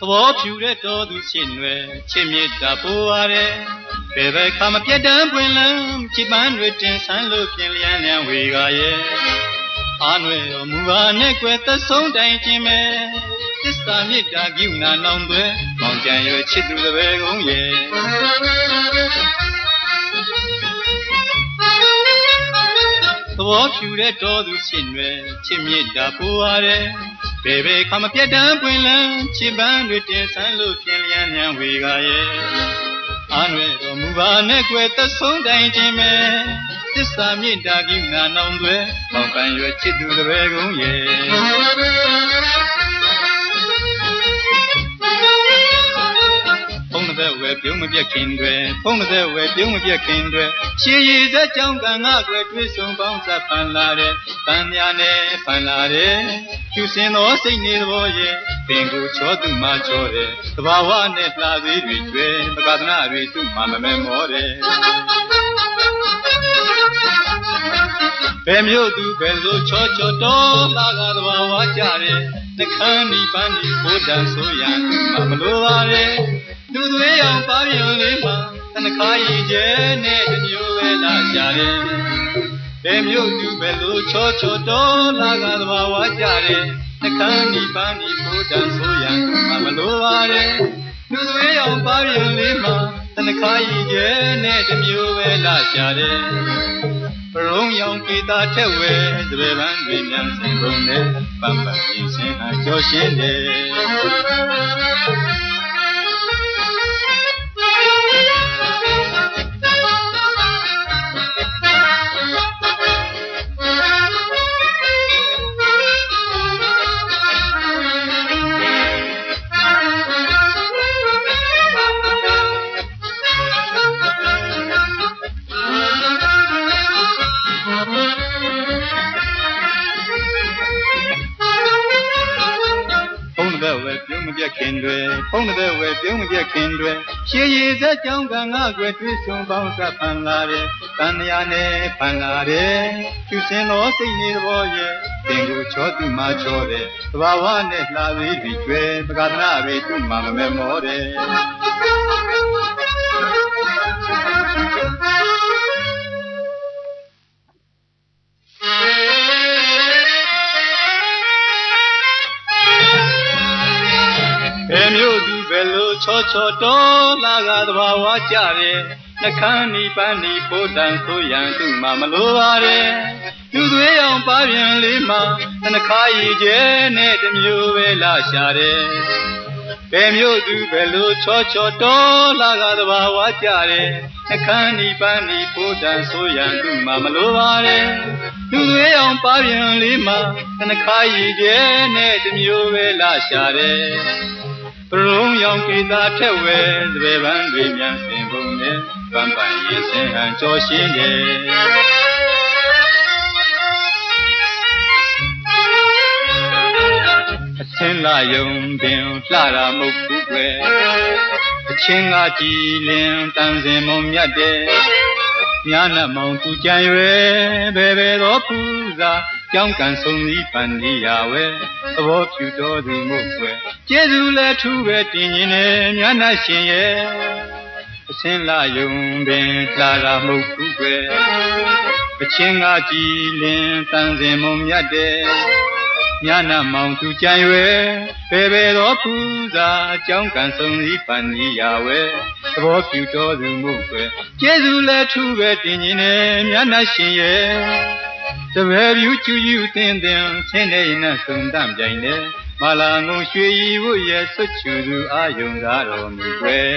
war pure Taw Thu Lay Chimita Puare Bebe come up yet and bring Chiban written San Lucian and Wigaye Anwe Muva neck with the song dancing me This time it dug you not number Mountain your chit to the wagon ye The war pure Taw Thu Lay Chimita Puare Bebe come up yet and bring Chiban written San Lucian and Wigaye Anwe Muva neck with the song dancing me This time it dug you not number Mountain your chit to the wagon yeပြုံးမပြတ်ခင်တွေဖုံးတဲ့ဝဲပြုံးမပြတ်ခင်တွေရှည်ရည်စက်ကြောင့်ကငါကွယ်တွေ့ဆုံပေါင်းစပ်ဖန်လာတဲ့တန်များနဲ့ဖန်လာတဲ့ကျူစင်သောစိတ်နေသဘောရဲ့ပင်ကိုချောသူမှချောတဲ့သဘာဝနဲ့လှသေးတွေကျွဲပကသနာတွေသူ့မှမမဲမောတဲ့ဘယ်မျိုးသူဘယ်လိုချောချောတော်လာကသဘာဝကြတဲ့နှခမ်းဒီပန်းဒီကိုတန်ဆိုရသူ့မှမလိုပါတဲ့လူတွေအောင်ပါပြုံလေးမှာတနခါရည်ကျဲနဲ့တမျိုးပဲလာကြတယ်ဘယ်မျိုးသူပဲလို့ချောချောတော်လာကသဘာဝကြတယ်နှခမ်းဒီပန်းဒီကိုတန်ဆိုရမှမလိုပါတဲ့လူတွေအောင်ပါပြုံလေးမှာတနခါရည်ကျဲနဲ့တမျိုးပဲလာကြတယ်ပရုံရောင်ကေတာထက်ဝဲသဘယ်ပန်းတွေမြန်စင်ကုန်နဲ့ပန်းပန်းရင်စင်ဟာကြောရှင်းတယ်ခင်တွေဖုံးတဲ့ဝဲပြုံးမပြတ်ခင်တွေရှည်ရည်စက်ကြောင့်ကငါကွယ်တွေ့ဆုံပေါင်းစပ်ဖန်လာတဲ့တန်မြာနဲ့ဖန်လာတဲ့ကျူစင်သောစိတ်နေသဘောရဲ့ပင်ကိုချောသူမှချောတဲ့သဘာဝနဲ့လှသေးပြီးကျွဲပကသနာတွေသူ့မှမမဲမောတဲ့မျိုးသူပဲလို့ချောချောတော်လာကသဘာဝကြတယ်နှခမ်းနီပန်းနီပိုးတန်ဆိုရန်သူ့မှမလိုပါတဲ့လူတွေအောင်ပါပြန်လေးမှာတနခါရည်ကျဲနဲ့တမျိုးပဲလာရှာတယ်ဘယ်မျိုးသူပဲလို့ချောချောတော်လာကသဘာဝကြတယ်နှခမ်းနီပန်းနီပိုးတန်ဆိုရန်သူ့မှမလိုပါတဲ့လူတွေအောင်ပါပြန်လေးမှာတနခါရည်ကျဲနဲ့တမျိုးပဲလာရှာတယ်ပရုံရောင်ကေတာထက်ဝဲသဘယ်ပန်းတွေမြန်စင်ပုံနဲ့ပန်းပန်းရင်စင်ဟန်ကြောရှင်းတယ်အစင်းလာယုံပင်လှတာမဟုတ်ဘူးကွယ်အချင်းကကြည်လင်တန်စင်မုံမြတ်တယ်ညာနမောင်သူကြံရွယ်ဘယ်ဘယ်သောပူဇာကြောင်းကန်ဆုံးဤပန်ဒီယာဝဲသဘောဖြူတော်သူမို့ွယ်ကျေးဇူးလဲထူးပဲတင်ရင်လည်းညာနာရှင်ရဲ့အစင်းလာယုံပင်လှတာမဟုတ်ဘူးကွယ်အချင်းကကြည်လင်တန်စင်မုံမြတ်တယ်ညာနာမောင်သူကြံရွယ်ဘယ်ဘယ်သောပူဇာကြောင်းကန်ဆုံးဤပန်ဒီယာဝဲသဘောဖြူတော်သူမို့ွယ်ကျေးဇူးလဲထူးပဲတင်ရင်လည်းညာနာရှင်ရဲ့တပည့်ပြူကျူယူတင်တင်ဆင်းနေနဲ့သုံးတမ်းပြိုင်နေမလာငုံရွှေရီဝတ်ရဲ့ဆွချူသူအာယုံသာတော်မူွယ်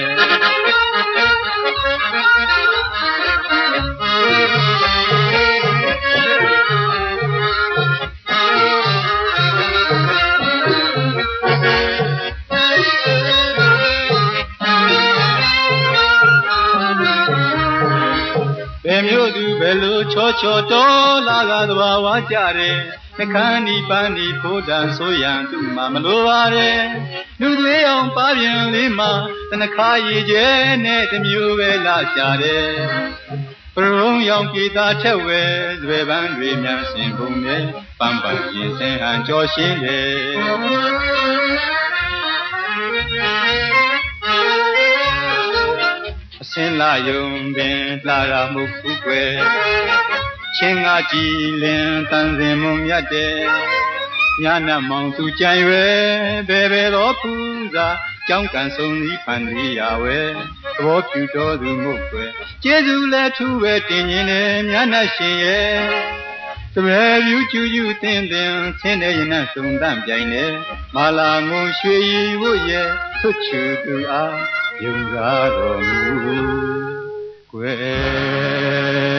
ဘယ်မျိုးသူဘယ်လိုချောချောတော်လာကသဘာဝကြတယ်နှခမ်းဒီပန်းဒီဖိုးတန်ဆိုရန်သူ့မှမလိုပါတဲ့လူတွေအောင်ပါပြန်လေးမှာတနခါရည်ကျဲနဲ့တမျိုးပဲလာရှာတယ်ပရုံရောင်ကေတာထက်ဝဲသဘယ်ပန်းတွေမြန်စင်ပုံနဲ့ပန်းပန်းရင်စင်ဟန်ကြောရှင်းတယ်ချင်းလာယုံပင်လာတာမဟုတ်ဘူးကွယ်ချင်းကကြည်လင်တန်စင်မုံမြတ်တဲ့ညာနာမောင်သူကြံရွယ်ဘယ်ဘယ်သောပူဇာကြောင်းကန်ဆုံးဤဖန်ဒီရဝဲသဘောပြူတော်သူမို့ကွယ်ကျေးဇူးလည်းထူးပဲတင်ရင်လည်းညာနာရှင်ရဲ့တပည့်ယူကျူးကျူးတင်းတင်းဆင်းနေရင်နဲ့သုံးတန့်ပြိုင်နေမာလာငုံရွှေရီဝတ်ရဲ့ဆွတ်ချူသူအားယုံစားတော်မူကွယ်